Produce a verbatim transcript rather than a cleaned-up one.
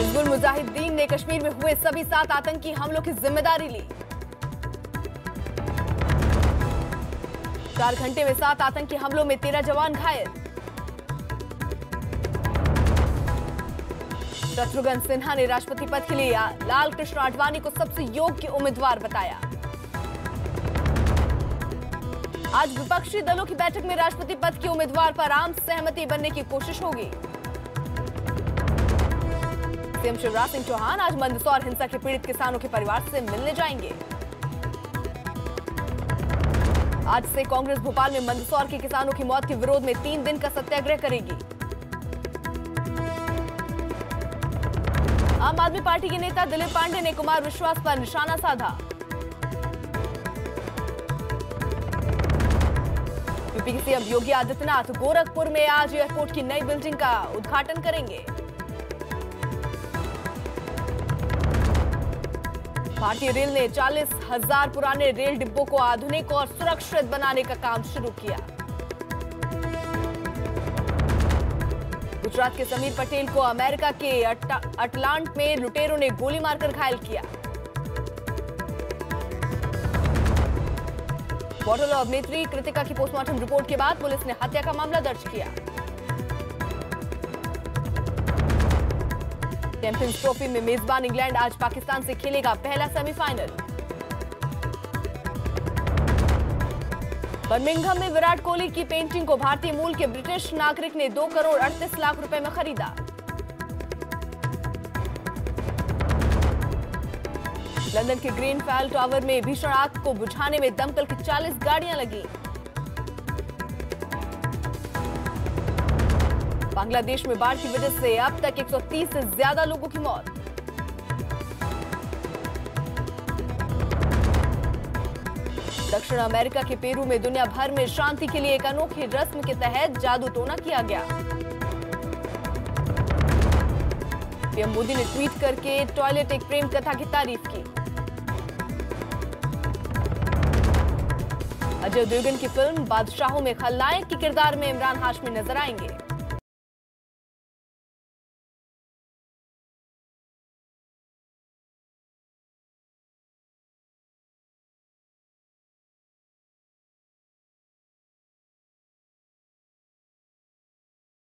हिजबुल मुजाहिदीन ने कश्मीर में हुए सभी सात आतंकी हमलों की जिम्मेदारी ली। चार घंटे में सात आतंकी हमलों में तेरह जवान घायल। शत्रुघ्न सिन्हा ने राष्ट्रपति पद के लिए लाल कृष्ण आडवाणी को सबसे योग्य उम्मीदवार बताया। आज विपक्षी दलों की बैठक में राष्ट्रपति पद के उम्मीदवार पर आम सहमति बनने की कोशिश होगी। सीएम शिवराज सिंह चौहान आज मंदसौर हिंसा के पीड़ित किसानों के परिवार से मिलने जाएंगे। आज से कांग्रेस भोपाल में मंदसौर के किसानों की मौत के विरोध में तीन दिन का सत्याग्रह करेगी। आम आदमी पार्टी के नेता दिलीप पांडे ने कुमार विश्वास पर निशाना साधा। यूपी के सीएम योगी आदित्यनाथ गोरखपुर में आज एयरपोर्ट की नई बिल्डिंग का उद्घाटन करेंगे। भारतीय रेल ने चालीस हजार पुराने रेल डिब्बों को आधुनिक और सुरक्षित बनाने का काम शुरू किया। गुजरात के समीर पटेल को अमेरिका के अटलांटा में लुटेरों ने गोली मारकर घायल किया। बॉटल अभिनेत्री कृतिका की पोस्टमार्टम रिपोर्ट के बाद पुलिस ने हत्या का मामला दर्ज किया। चैंपियंस ट्रॉफी में मेजबान इंग्लैंड आज पाकिस्तान से खेलेगा पहला सेमीफाइनल। बर्मिंघम में विराट कोहली की पेंटिंग को भारतीय मूल के ब्रिटिश नागरिक ने दो करोड़ अड़तीस लाख रुपए में खरीदा। लंदन के ग्रीनफेल टावर में भीषण आग को बुझाने में दमकल की चालीस गाड़ियां लगी। बांग्लादेश में बाढ़ की वजह से अब तक एक सौ तीस से ज्यादा लोगों की मौत। दक्षिण अमेरिका के पेरू में दुनिया भर में शांति के लिए एक अनोखी रस्म के तहत जादू टोना किया गया। पीएम मोदी ने ट्वीट करके टॉयलेट एक प्रेम कथा की तारीफ की। अजय देवगन की फिल्म बादशाहों में खलनायक के किरदार में इमरान हाशमी नजर आएंगे।